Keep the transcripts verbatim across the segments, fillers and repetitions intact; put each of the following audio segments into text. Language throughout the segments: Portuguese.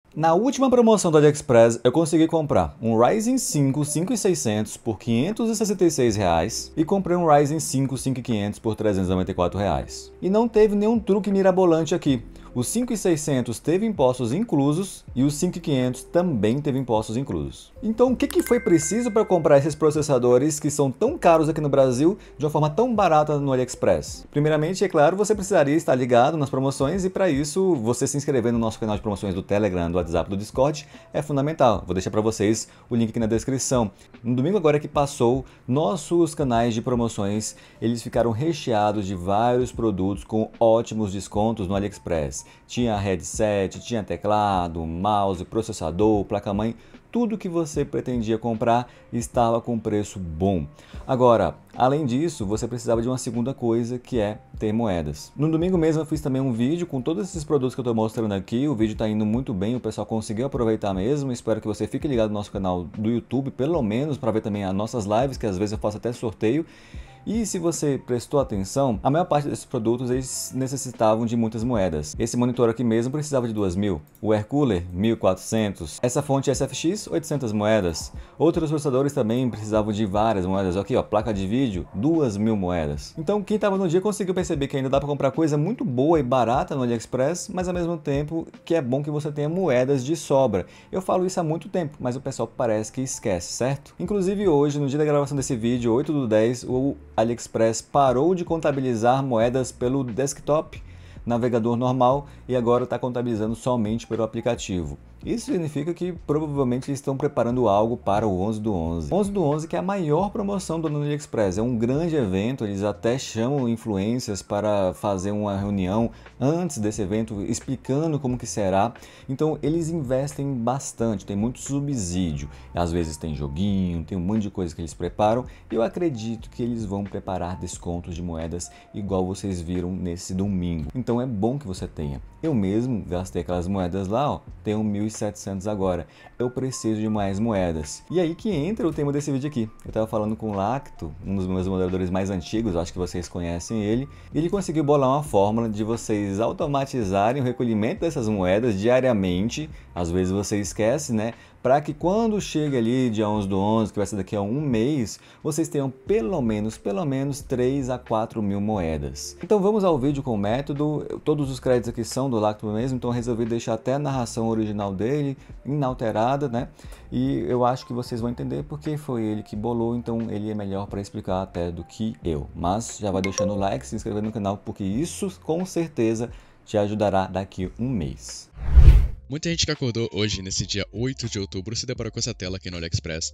Na última promoção do AliExpress, eu consegui comprar um Ryzen cinco cinco mil e seiscentos por quinhentos e sessenta e seis reais e comprei um Ryzen cinco cinco mil e quinhentos por trezentos e noventa e quatro reais. E não teve nenhum truque mirabolante aqui. O cinco mil e seiscentos teve impostos inclusos e o cinco mil e quinhentos também teve impostos inclusos. Então o que que foi preciso para comprar esses processadores que são tão caros aqui no Brasil de uma forma tão barata no AliExpress? Primeiramente, é claro, você precisaria estar ligado nas promoções e para isso você se inscrever no nosso canal de promoções do Telegram, do WhatsApp, do Discord é fundamental. Vou deixar para vocês o link aqui na descrição. No domingo agora que passou, nossos canais de promoções eles ficaram recheados de vários produtos com ótimos descontos no AliExpress. Tinha headset, tinha teclado, mouse, processador, placa-mãe, tudo que você pretendia comprar estava com preço bom. Agora, além disso, você precisava de uma segunda coisa, que é ter moedas. No domingo mesmo eu fiz também um vídeo com todos esses produtos que eu estou mostrando aqui. O vídeo está indo muito bem, o pessoal conseguiu aproveitar mesmo. Espero que você fique ligado no nosso canal do YouTube, pelo menos para ver também as nossas lives, que às vezes eu faço até sorteio. E se você prestou atenção, a maior parte desses produtos eles necessitavam de muitas moedas. Esse monitor aqui mesmo precisava de duas mil, o Air Cooler mil e quatrocentos, essa fonte S F X oitocentas moedas. Outros processadores também precisavam de várias moedas. Aqui ó, placa de vídeo duas mil moedas. Então quem estava no dia conseguiu perceber que ainda dá para comprar coisa muito boa e barata no AliExpress, mas ao mesmo tempo que é bom que você tenha moedas de sobra. Eu falo isso há muito tempo, mas o pessoal parece que esquece, certo? Inclusive hoje, no dia da gravação desse vídeo, oito do dez, o AliExpress parou de contabilizar moedas pelo desktop, navegador normal, e agora está contabilizando somente pelo aplicativo. Isso significa que provavelmente estão preparando algo para o onze do onze. onze do onze que é a maior promoção do ano do AliExpress. É um grande evento, eles até chamam influencers para fazer uma reunião antes desse evento explicando como que será. Então eles investem bastante, tem muito subsídio. Às vezes tem joguinho, tem um monte de coisa que eles preparam. E eu acredito que eles vão preparar descontos de moedas igual vocês viram nesse domingo. Então é bom que você tenha. Eu mesmo gastei aquelas moedas lá, ó, tenho mil e setecentos agora. Eu preciso de mais moedas. E aí que entra o tema desse vídeo aqui. Eu estava falando com o Lacto, um dos meus moderadores mais antigos, acho que vocês conhecem ele, e ele conseguiu bolar uma fórmula de vocês automatizarem o recolhimento dessas moedas diariamente. Às vezes você esquece, né? Para que quando chegue ali dia onze do onze, que vai ser daqui a um mês, vocês tenham pelo menos, pelo menos três a quatro mil moedas. Então vamos ao vídeo com o método. Todos os créditos aqui são do Lacto mesmo, então eu resolvi deixar até a narração original dele inalterada, né? E eu acho que vocês vão entender porque foi ele que bolou, então ele é melhor para explicar até do que eu. Mas já vai deixando o like, se inscrevendo no canal, porque isso com certeza te ajudará daqui a um mês. Muita gente que acordou hoje, nesse dia oito de outubro, se deparou com essa tela aqui no AliExpress,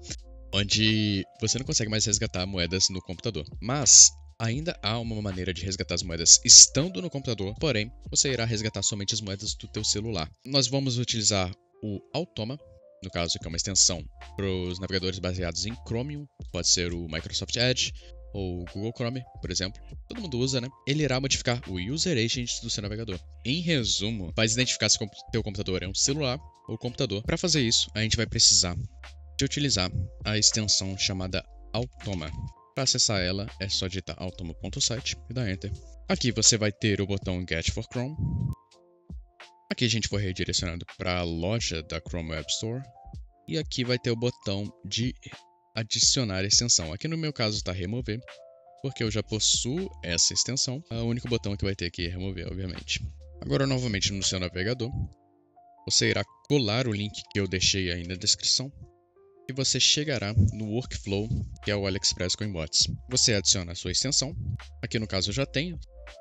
onde você não consegue mais resgatar moedas no computador. Mas ainda há uma maneira de resgatar as moedas estando no computador, porém, você irá resgatar somente as moedas do teu celular. Nós vamos utilizar o Automa, no caso que é uma extensão para os navegadores baseados em Chromium, pode ser o Microsoft Edge, ou Google Chrome, por exemplo, todo mundo usa, né? Ele irá modificar o User Agent do seu navegador. Em resumo, vai identificar se o teu computador é um celular ou computador. Para fazer isso, a gente vai precisar de utilizar a extensão chamada Automa. Para acessar ela, é só digitar automa ponto site e dar Enter. Aqui você vai ter o botão Get for Chrome. Aqui a gente foi redirecionado para a loja da Chrome Web Store. E aqui vai ter o botão de adicionar extensão. Aqui no meu caso está remover, porque eu já possuo essa extensão. O único botão que vai ter aqui é remover, obviamente. Agora, novamente no seu navegador, você irá colar o link que eu deixei aí na descrição e você chegará no workflow, que é o AliExpress Coinbots. Você adiciona a sua extensão. Aqui no caso eu já tenho.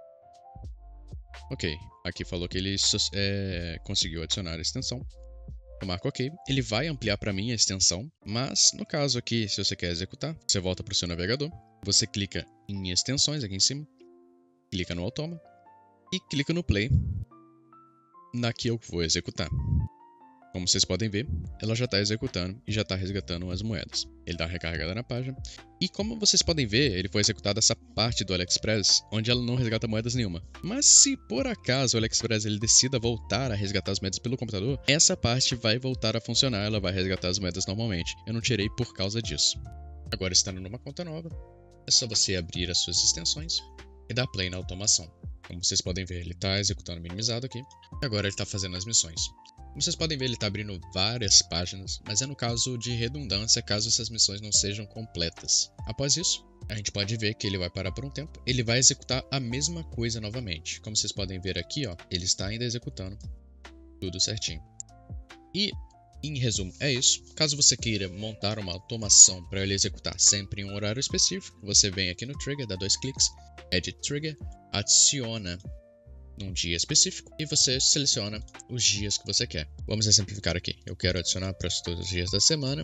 Ok, aqui falou que ele é, conseguiu adicionar a extensão. Eu marco OK, ele vai ampliar para mim a extensão, mas no caso aqui, se você quer executar, você volta para o seu navegador, você clica em extensões aqui em cima, clica no Automa e clica no Play, na que eu vou executar. Como vocês podem ver, ela já está executando e já está resgatando as moedas. Ele dá uma recarregada na página. E como vocês podem ver, ele foi executado essa parte do AliExpress, onde ela não resgata moedas nenhuma. Mas se por acaso o AliExpress ele decida voltar a resgatar as moedas pelo computador, essa parte vai voltar a funcionar, ela vai resgatar as moedas normalmente. Eu não tirei por causa disso. Agora, estando numa conta nova, é só você abrir as suas extensões e dar play na automação. Como vocês podem ver, ele está executando minimizado aqui. E agora ele está fazendo as missões. Como vocês podem ver, ele está abrindo várias páginas, mas é no caso de redundância caso essas missões não sejam completas. Após isso, a gente pode ver que ele vai parar por um tempo, ele vai executar a mesma coisa novamente. Como vocês podem ver aqui, ó, ele está ainda executando tudo certinho. E, em resumo, é isso. Caso você queira montar uma automação para ele executar sempre em um horário específico, você vem aqui no Trigger, dá dois cliques, Edit Trigger, adiciona num dia específico e você seleciona os dias que você quer. Vamos exemplificar aqui. Eu quero adicionar para todos os dias da semana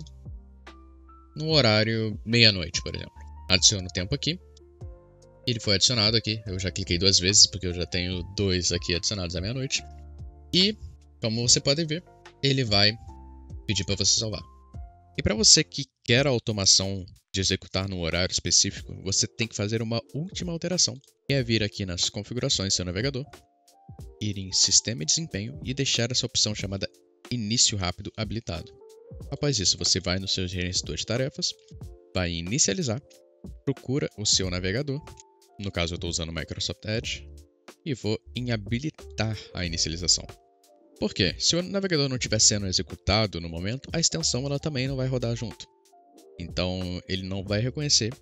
no horário meia-noite, por exemplo. Adiciono o tempo aqui. Ele foi adicionado aqui. Eu já cliquei duas vezes porque eu já tenho dois aqui adicionados à meia-noite. E, como você pode ver, ele vai pedir para você salvar. E para você que quer a automação de executar no horário específico, você tem que fazer uma última alteração, que é vir aqui nas configurações do seu navegador, ir em Sistema e Desempenho e deixar essa opção chamada Início Rápido habilitado. Após isso, você vai no seu gerenciador de tarefas, vai em Inicializar, procura o seu navegador, no caso eu estou usando o Microsoft Edge, e vou em Habilitar a inicialização. Por quê? Se o navegador não estiver sendo executado no momento, a extensão ela também não vai rodar junto. Então ele não vai reconhecer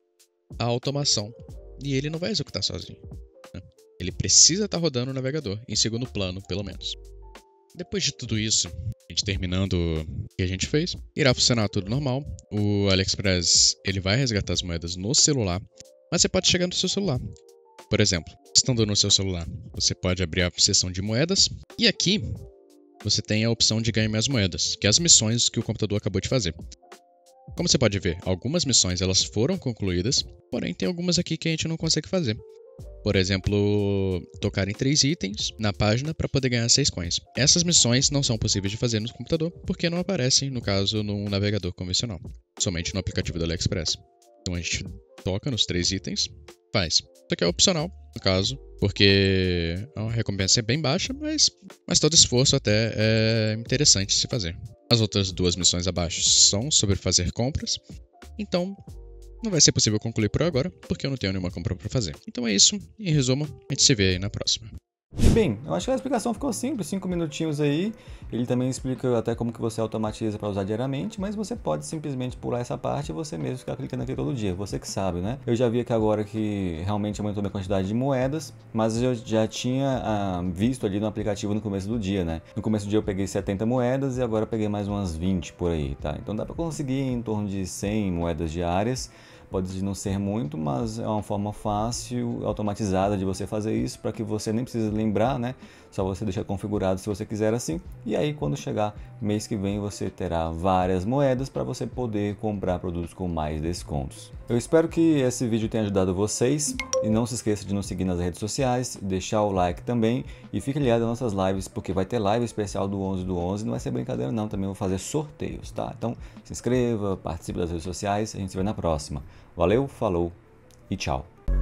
a automação e ele não vai executar sozinho, né? Ele precisa estar rodando o navegador, em segundo plano pelo menos. Depois de tudo isso, a gente terminando o que a gente fez, irá funcionar tudo normal. O AliExpress ele vai resgatar as moedas no celular, mas você pode chegar no seu celular. Por exemplo, estando no seu celular, você pode abrir a seção de moedas e aqui você tem a opção de ganhar mais moedas, que é as missões que o computador acabou de fazer. Como você pode ver, algumas missões elas foram concluídas, porém tem algumas aqui que a gente não consegue fazer. Por exemplo, tocar em três itens na página para poder ganhar seis coins. Essas missões não são possíveis de fazer no computador porque não aparecem, no caso, num navegador convencional, somente no aplicativo do AliExpress. Então a gente toca nos três itens, faz. Isso aqui é opcional, no caso, porque a recompensa é bem baixa, mas, mas todo esforço até é interessante se fazer. As outras duas missões abaixo são sobre fazer compras, então não vai ser possível concluir por agora, porque eu não tenho nenhuma compra para fazer. Então é isso, em resumo, a gente se vê aí na próxima. Bem, eu acho que a explicação ficou simples, cinco minutinhos aí. Ele também explica até como que você automatiza para usar diariamente, mas você pode simplesmente pular essa parte e você mesmo ficar clicando aqui todo dia, você que sabe, né? Eu já vi aqui agora que realmente aumentou a minha quantidade de moedas, mas eu já tinha ah, visto ali no aplicativo no começo do dia, né? No começo do dia eu peguei setenta moedas e agora eu peguei mais umas vinte por aí, tá? Então dá para conseguir em torno de cem moedas diárias. Pode não ser muito, mas é uma forma fácil, automatizada de você fazer isso, para que você nem precise lembrar, né? Só você deixar configurado se você quiser assim. E aí quando chegar mês que vem você terá várias moedas para você poder comprar produtos com mais descontos. Eu espero que esse vídeo tenha ajudado vocês. E não se esqueça de nos seguir nas redes sociais, deixar o like também. E fique ligado nas nossas lives, porque vai ter live especial do onze do onze. Não vai ser brincadeira não, também vou fazer sorteios, tá? Então se inscreva, participe das redes sociais, a gente se vê na próxima. Valeu, falou e tchau!